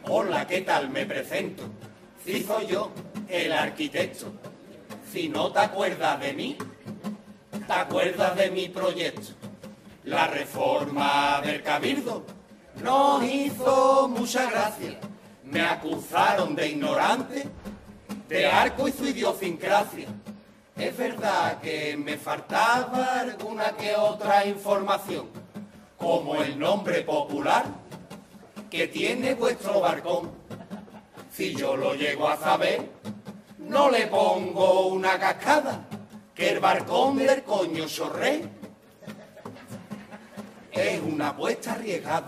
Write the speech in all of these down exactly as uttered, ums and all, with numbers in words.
Hola, ¿qué tal? Me presento. Sí, soy yo, el arquitecto. Si no te acuerdas de mí, te acuerdas de mi proyecto. La reforma del Cabildo nos hizo mucha gracia. Me acusaron de ignorante, de Arco y su idiosincrasia. Es verdad que me faltaba alguna que otra información, como el nombre popular que tiene vuestro balcón. Si yo lo llego a saber, no le pongo una cascada, que el balcón del coño chorré. Es una apuesta arriesgada.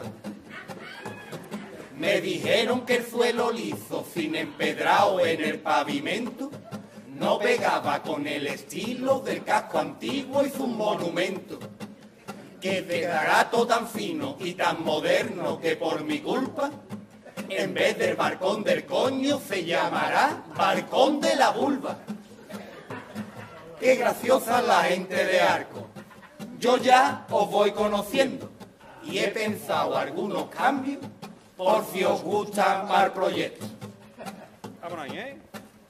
Me dijeron que el suelo liso, sin empedrado en el pavimento, no pegaba con el estilo del casco antiguo y sus monumentos. Que de garato tan fino y tan moderno que por mi culpa, en vez del balcón del coño se llamará balcón de la vulva. Qué graciosa la gente de Arco. Yo ya os voy conociendo y he pensado algunos cambios por si os gusta más el proyecto. Vámonos ahí, ¿eh?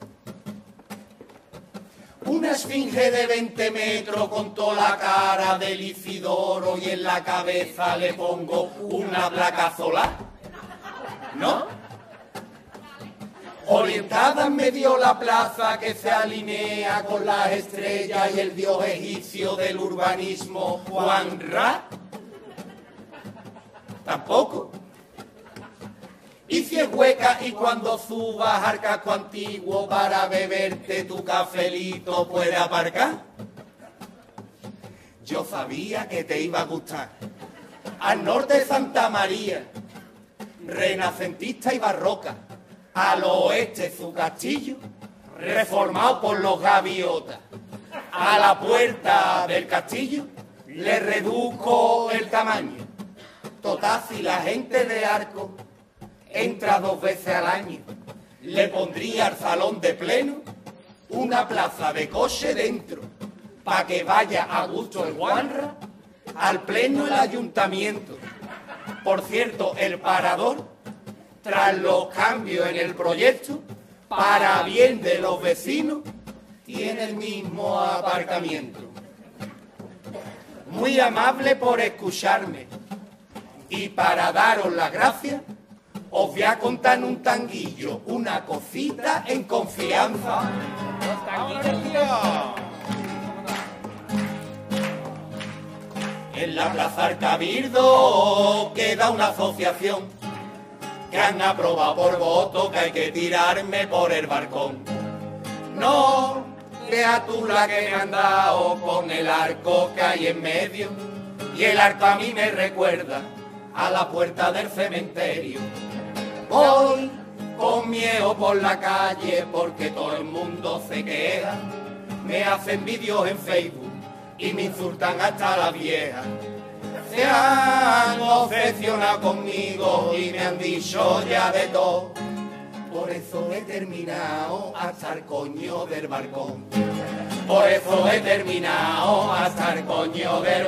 Una esfinge de veinte metros con toda la cara del Isidoro y en la cabeza le pongo una placa solar, ¿no? Orientada en medio la plaza que se alinea con las estrellas y el dios egipcio del urbanismo, Juan Ra. Tampoco. Y si es hueca y cuando subas al casco antiguo para beberte tu cafelito puede aparcar. Yo sabía que te iba a gustar. Al norte Santa María, renacentista y barroca. Al oeste su castillo, reformado por los gaviotas. A la puerta del castillo le reduzco el tamaño. Total, si la gente de Arco entra dos veces al año, le pondría al salón de pleno una plaza de coche dentro, para que vaya a gusto el Juanra, al pleno el ayuntamiento. Por cierto, el parador, tras los cambios en el proyecto, para bien de los vecinos, tiene el mismo aparcamiento. Muy amable por escucharme, y para daros las gracias, os voy a contar en un tanguillo una cosita en confianza. En la Plaza del Cabildo queda una asociación que han aprobado por voto que hay que tirarme por el balcón. No veas tú la que me han dado con el arco que hay en medio, y el arco a mí me recuerda a la puerta del cementerio. Voy con miedo por la calle porque todo el mundo se queja. Me hacen vídeos en Facebook y me insultan hasta la vieja. Se han obsesionado conmigo y me han dicho ya de todo. Por eso he terminado hasta el coño del balcón. Por eso he terminado hasta el coño del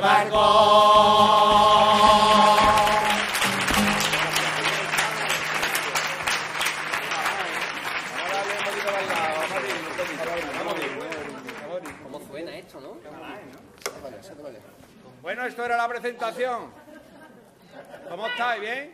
balcón. ¿Cómo suena esto, no? Bueno, esto era la presentación. ¿Cómo estáis? ¿Bien?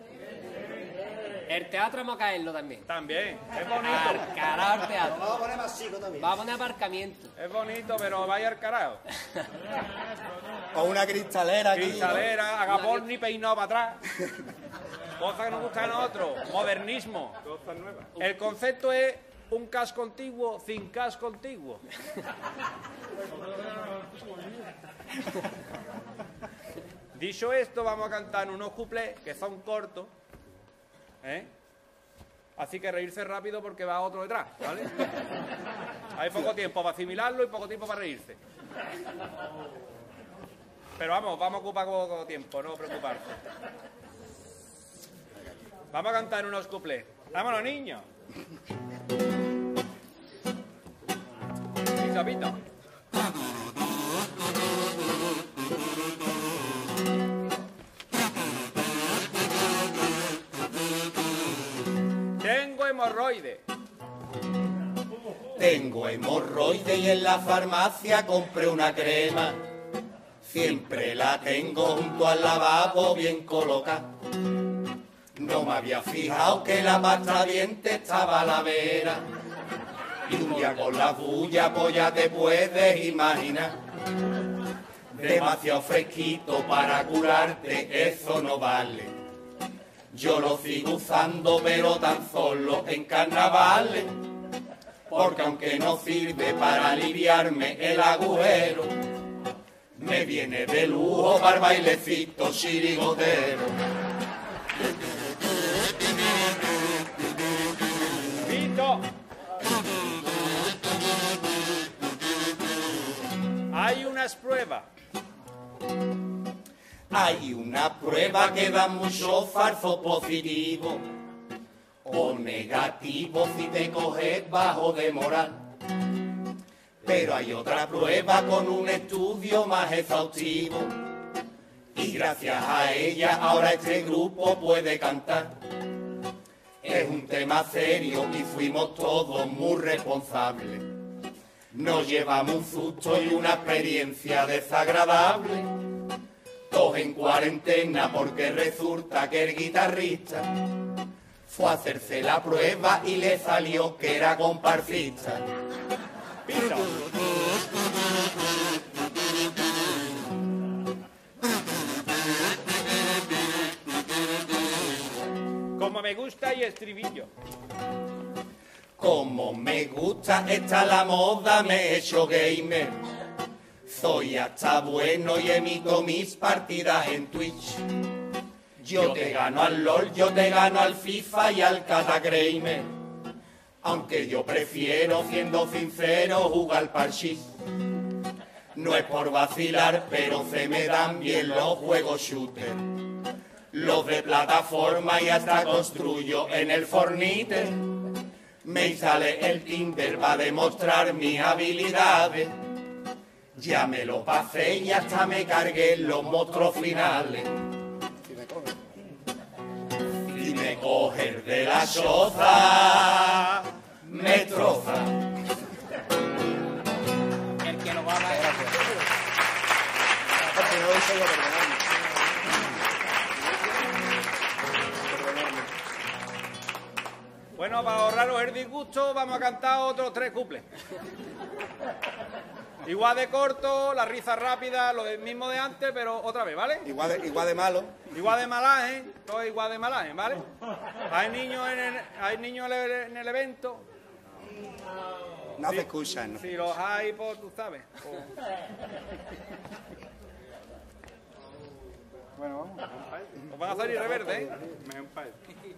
El teatro vamos a caerlo también. También. Es bonito. Al carajo el teatro. Vamos a poner más chico también. Vamos a poner aparcamiento. Es bonito, pero vaya al carajo. Con una cristalera aquí. Cristalera, agapón ni peinado para atrás. Cosa que nos gusta a nosotros. Modernismo. El concepto es un casco antiguo sin casco antiguo. Dicho esto, vamos a cantar unos cuplés que son cortos, ¿eh? Así que reírse rápido porque va otro detrás, ¿vale? Hay poco tiempo para asimilarlo y poco tiempo para reírse. Pero vamos, vamos a ocupar poco tiempo, no preocuparse. Vamos a cantar unos cuplés. ¡Vámonos, niños! Pito, pito. hemorroides. Tengo hemorroides y en la farmacia compré una crema. Siempre la tengo junto al lavabo bien colocada. No me había fijado que la pasta de dientes estaba a la vera. Y un día con la bulla, pues ya te puedes imaginar. Demasiado fresquito para curarte, eso no vale. Yo lo sigo usando, pero tan solo en carnavales. Porque aunque no sirve para aliviarme el agujero, me viene de lujo para bailecito chirigotero. ¡Pito! Hay unas pruebas. Hay una prueba que da mucho falso positivo o negativo si te coges bajo de moral. Pero hay otra prueba con un estudio más exhaustivo y gracias a ella ahora este grupo puede cantar. Es un tema serio y fuimos todos muy responsables. Nos llevamos un susto y una experiencia desagradable. Todos en cuarentena porque resulta que el guitarrista fue a hacerse la prueba y le salió que era comparsista. Pito. Como me gusta y estribillo. Como me gusta esta la moda, me he hecho gamer. Soy hasta bueno y emito mis partidas en Twitch. Yo te gano al LOL, yo te gano al FIFA y al Catacramer. Aunque yo prefiero, siendo sincero, jugar parchís. No es por vacilar, pero se me dan bien los juegos shooter. Los de plataforma y hasta construyo en el Fornite. Me sale el Tinder va a demostrar mis habilidades. Ya me lo pasé y hasta me cargué en los monstruos finales. Si me coges de la choza, me troza. El que lo va a dar. Porque no lo hice yo, perdonadme. Bueno, para ahorraros el disgusto, vamos a cantar otros tres cuples. Igual de corto, la risa rápida, lo del mismo de antes, pero otra vez, ¿vale? Igual de, igual de malo. Igual de malaje, todo igual de malaje, ¿vale? Hay niños en el, hay niños en el, en el evento. No se escuchan, ¿no? Si los hay, pues tú sabes. Pues... Bueno, vamos. Os van a salir reverde, ¿eh? Me empalme.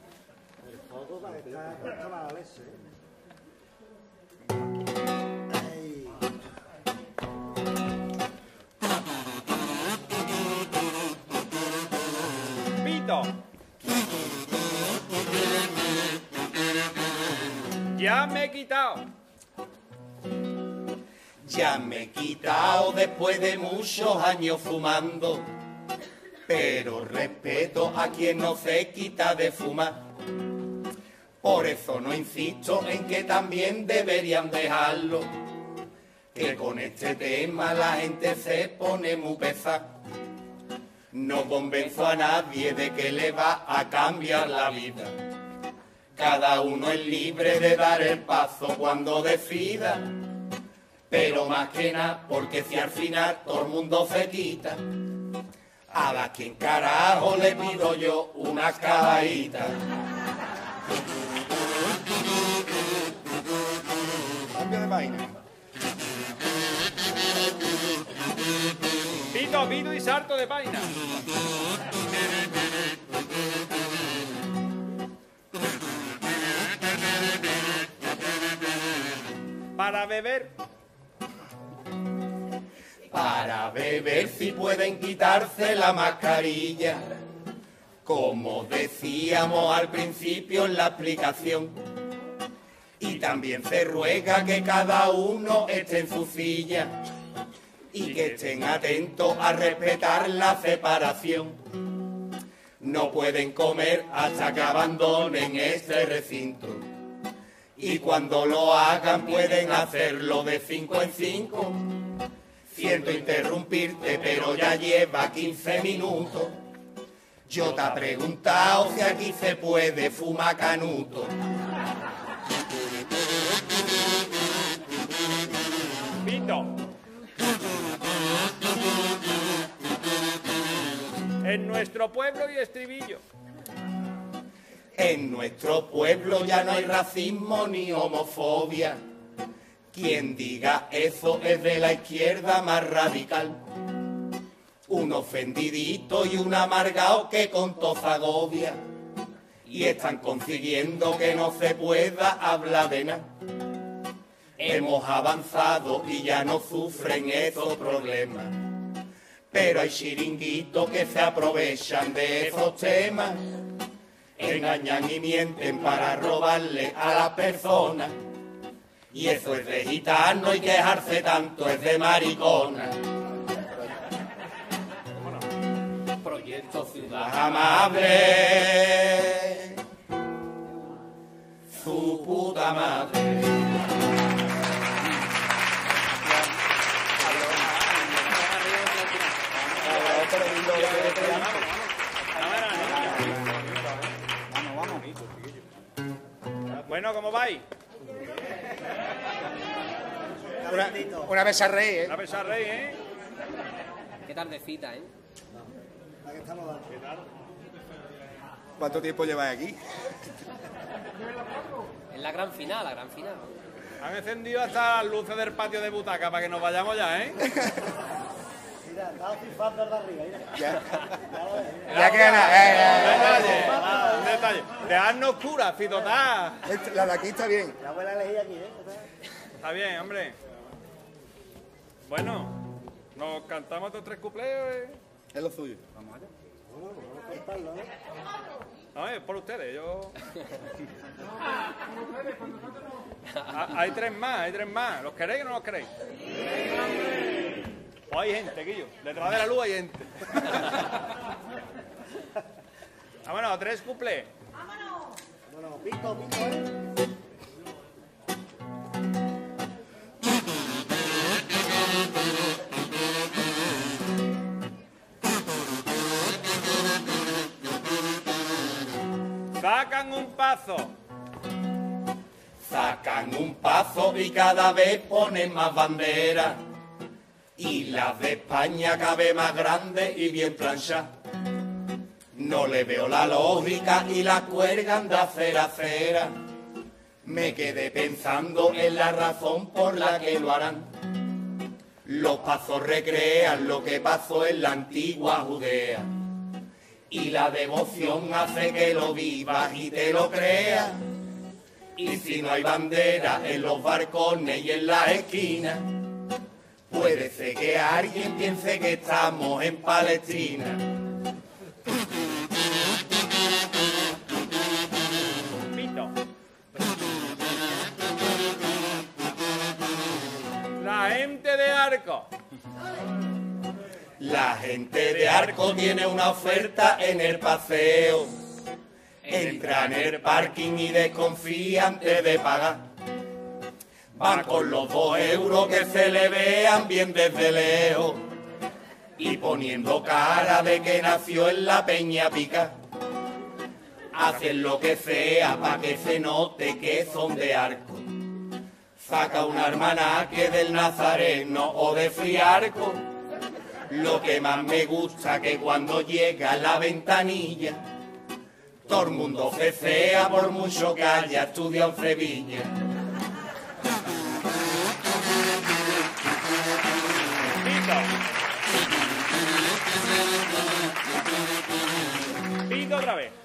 Pito. Ya me he quitado. Ya me he quitado después de muchos años fumando. Pero respeto a quien no se quita de fumar. Por eso no insisto en que también deberían dejarlo. Que con este tema la gente se pone muy pesada. No convenzo a nadie de que le va a cambiar la vida. Cada uno es libre de dar el paso cuando decida. Pero más que nada, porque si al final todo el mundo se quita, a la quien carajo le pido yo una caballita. Cambio de vaina. Pito, pito y salto de paina. Para beber. Para beber si pueden quitarse la mascarilla. Como decíamos al principio en la explicación. Y también se ruega que cada uno esté en su silla. Y que estén atentos a respetar la separación. No pueden comer hasta que abandonen este recinto. y cuando lo hagan pueden hacerlo de cinco en cinco. Siento interrumpirte, pero ya lleva quince minutos. Yo te he preguntado si aquí se puede fumar canuto. Pito. En nuestro pueblo y estribillo. En nuestro pueblo ya no hay racismo ni homofobia. Quien diga eso es de la izquierda más radical. Un ofendidito y un amargado que con tos agobia. Y están consiguiendo que no se pueda hablar de nada. Hemos avanzado y ya no sufren esos problemas. Pero hay chiringuitos que se aprovechan de esos temas. Engañan y mienten para robarle a las personas. Y eso es de gitano y quejarse tanto es de maricona. Proyecto Ciudad Amable, su puta madre. Bueno, ¿cómo vais? Una, una vez a reír, ¿eh? La pesa rey, ¿eh? Qué tardecita, ¿eh? ¿Cuánto tiempo lleváis aquí? Es la gran final, la gran final. Han encendido hasta las luces del patio de butaca para que nos vayamos ya, ¿eh? Mira, estaba flipando de arriba, mira. Ya, Ya ya queda nada. Eh, Un eh, detalle, un detalle. Dejadnos curas, Citotá. eh. La de aquí está bien. La abuela elegí aquí, ¿eh? Está bien, hombre. Bueno, nos cantamos estos tres cuplés. ¿eh? Es lo suyo. No, es por ustedes, yo... Ah, hay tres más, hay tres más. ¿Los queréis o no los queréis? O hay gente, Quillo. Detrás de la luz hay gente. Vámonos, tres cuplés. Bueno, pito, pito, ¿eh? Sacan un paso. Sacan un paso y cada vez ponen más banderas. Y las de España cabe más grande y bien planchadas. No le veo la lógica y la cuelgan de acera a cera. Me quedé pensando en la razón por la que lo harán. Los pasos recrean lo que pasó en la antigua Judea. Y la devoción hace que lo vivas y te lo creas. Y si no hay bandera en los balcones y en las esquinas, puede ser que alguien piense que estamos en Palestina. Pito. La gente de Arco. La gente de Arco tiene una oferta en el paseo. Entra en el parking y desconfía antes de pagar. Va con los dos euros que se le vean bien desde lejos. Y poniendo cara de que nació en la Peña Pica. Hacen lo que sea para que se note que son de Arco. Saca un almanaque del Nazareno o de Friarco. Lo que más me gusta que cuando llega a la ventanilla, todo el mundo cecea por mucho que haya estudiado en Sevilla. Pito. Pito otra vez.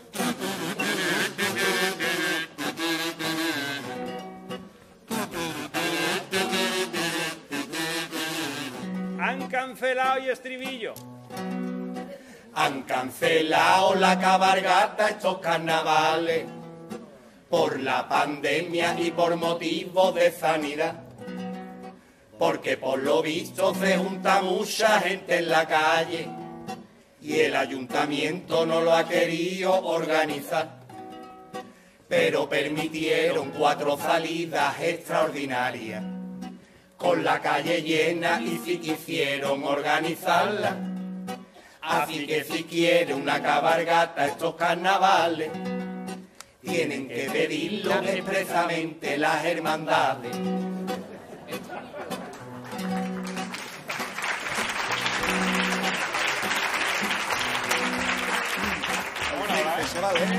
Han cancelado y estribillo. Han cancelado la cabalgata estos carnavales por la pandemia y por motivos de sanidad. Porque por lo visto se junta mucha gente en la calle y el ayuntamiento no lo ha querido organizar. pero permitieron cuatro salidas extraordinarias. Con la calle llena y si quisieron organizarla. Así que si quiere una cabalgata estos carnavales, tienen que pedirlo expresamente las hermandades. Se va a ver.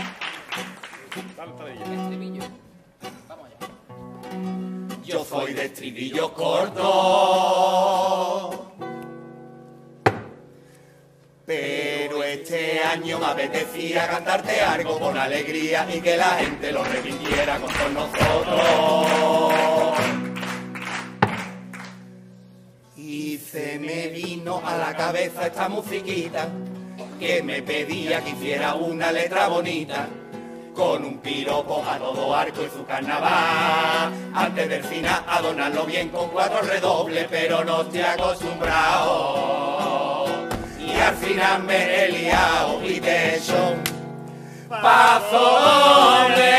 Estribillo. Vamos allá. Yo soy de estribillo corto, pero este año me apetecía cantarte algo con alegría y que la gente lo repitiera con todos nosotros. Y se me vino a la cabeza esta musiquita que me pedía que hiciera una letra bonita con un piropo a todo arco y su carnaval. Antes del final adornarlo bien con cuatro redobles, pero no estoy acostumbrado. Y al final me he liado y te he hecho paso doble.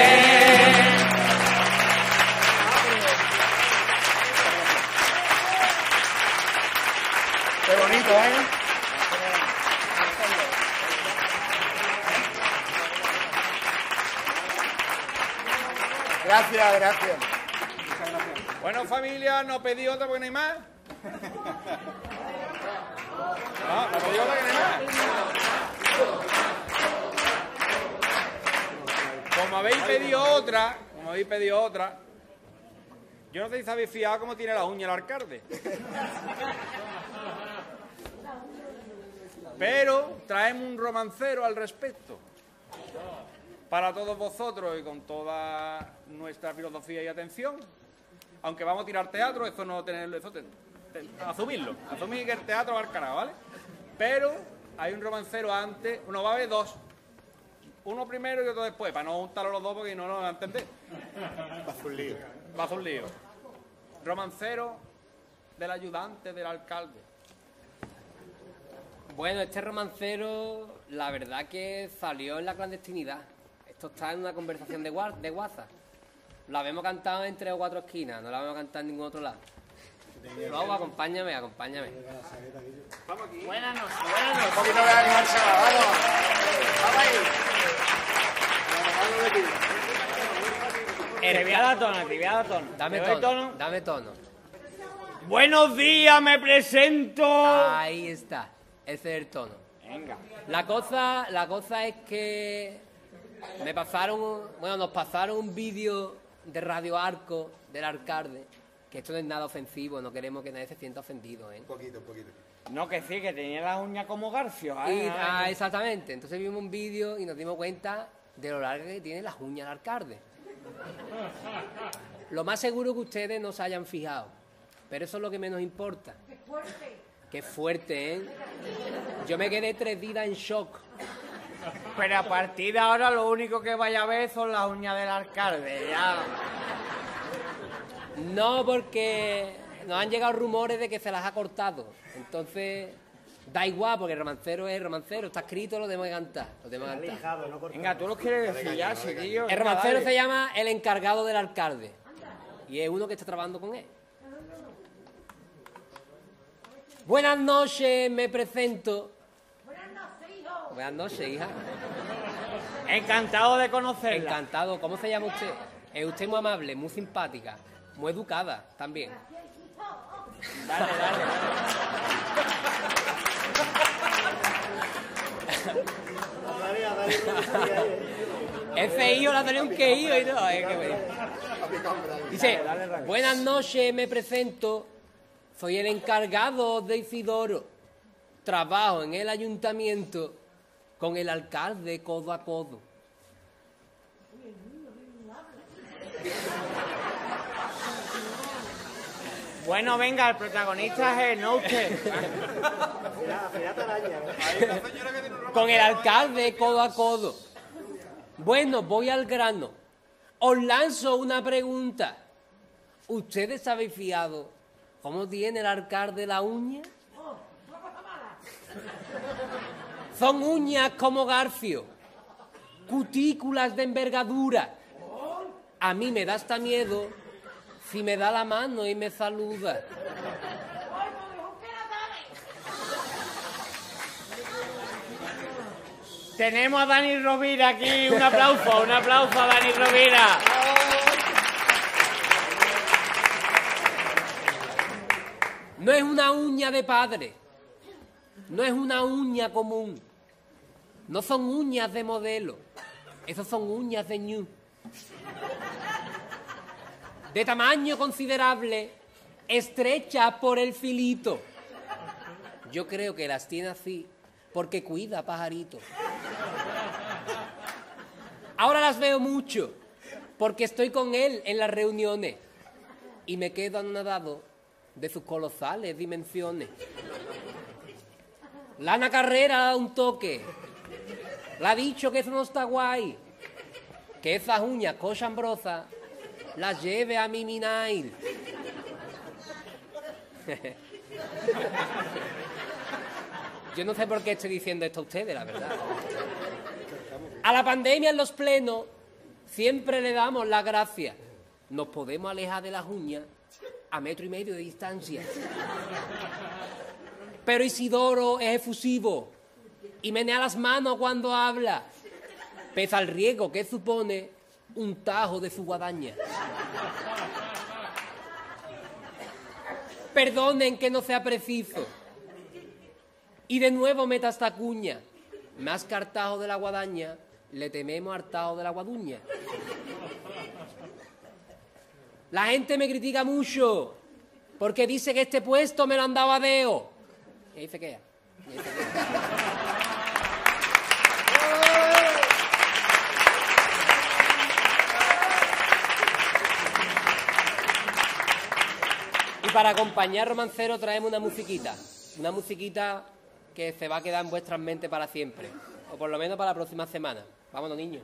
Qué bonito, ¿eh? Gracias, gracias. Bueno, familia, no pedí otra porque no hay más. No, no pedí otra que no hay más. Como habéis pedido otra, como habéis pedido otra, yo no sé si sabéis fiado cómo tiene la uña el alcalde. Pero traemos un romancero al respecto. Para todos vosotros y con toda nuestra filosofía y atención, aunque vamos a tirar teatro, eso no tenerlo, eso te, te, asumirlo, asumir que el teatro va al carajo, ¿vale? Pero hay un romancero antes, uno va a haber dos, uno primero y otro después, para no juntarlos los dos porque no lo van a entender. Va a hacer un lío. Va a hacer un lío. Romancero del ayudante del alcalde. Bueno, este romancero, la verdad que salió en la clandestinidad. Esto está en una conversación de, wa- de WhatsApp. Lo habíamos cantado en tres o cuatro esquinas, no lo habíamos cantado en ningún otro lado. Luego, acompáñame, acompáñame. Buenas noches, buenas noches. Un poquito de ánimo al chaval, vamos. Vamos ahí. Te voy a dar tono, te voy a dar tono. Dame ¿Te doy tono, dame tono. Buenos días, me presento. Ahí está, ese es el tono. Venga. La cosa, la cosa es que me pasaron, bueno, nos pasaron un vídeo de Radio Arco del alcalde, que esto no es nada ofensivo, no queremos que nadie se sienta ofendido, ¿eh? Un poquito, un poquito. No, que sí, que tenía las uñas como garfios. Y- ¿eh? ah, exactamente, entonces vimos un vídeo y nos dimos cuenta de lo largo que tiene las uñas el alcalde. Lo más seguro que ustedes no se hayan fijado, pero eso es lo que menos importa. ¡Qué fuerte! ¡Qué fuerte, eh! Yo me quedé tres días en shock. Pero a partir de ahora lo único que vaya a ver son las uñas del alcalde, ya. No, porque nos han llegado rumores de que se las ha cortado. Entonces, da igual, porque el romancero es el romancero. Está escrito, lo tenemos que cantar. Lo tenemos que cantar. Venga, tú lo quieres decir ya, chiquillo. El romancero se llama El encargado del alcalde. Y es uno que está trabajando con él. Buenas noches, me presento. Buenas noches, hijo. Buenas noches, hija. Encantado de conocerla. Encantado. ¿Cómo se llama usted? Es usted muy amable, muy simpática, muy educada también. Dale, dale. Ese hijo la tenía un quejío y no, es que bueno. Dice, buenas noches, me presento. Soy el encargado de Isidoro. Trabajo en el ayuntamiento con el alcalde codo a codo. Bueno, venga, el protagonista es él, no usted. Con el alcalde codo a codo. Bueno, voy al grano. Os lanzo una pregunta. ¿Ustedes habéis fiado cómo tiene el alcalde la uña? Son uñas como garfio. cutículas de envergadura. A mí me da hasta miedo si me da la mano y me saluda. Tenemos a Dani Rovira aquí. Un aplauso, un aplauso a Dani Rovira. No es una uña de padre. No es una uña común. No son uñas de modelo. Esos son uñas de ñu. De tamaño considerable, estrechas por el filito. Yo creo que las tiene así porque cuida pajarito. Ahora las veo mucho porque estoy con él en las reuniones y me quedo anonadado de sus colosales dimensiones. Lana Carrera da un toque. Le ha dicho que eso no está guay. Que esas uñas cochambrosas las lleve a Mimi Nail. Yo no sé por qué estoy diciendo esto a ustedes, la verdad. A la pandemia en los plenos siempre le damos las gracias. Nos podemos alejar de las uñas a metro y medio de distancia. Pero Isidoro es efusivo y menea las manos cuando habla, pese al riesgo que supone un tajo de su guadaña. Perdonen que no sea preciso. Y de nuevo meta esta cuña. Más que al tajo de la guadaña, le tememos al tajo de la guaduña. La gente me critica mucho porque dice que este puesto me lo han dado a deo. Y ahí se queda. Y ahí se queda. Y para acompañar Romancero traemos una musiquita. Una musiquita que se va a quedar en vuestras mentes para siempre. O por lo menos para la próxima semana. Vámonos, niños.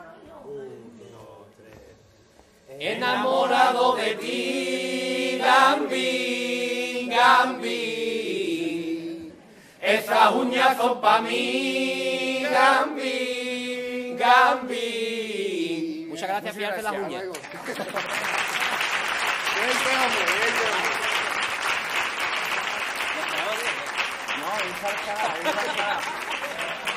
Enamorado de ti, Gambi, Gambi. Esas uñas son pa' mí, Gambi, Gambi. Muchas gracias, fiarse las uñas. No, ahí salta, ahí salta.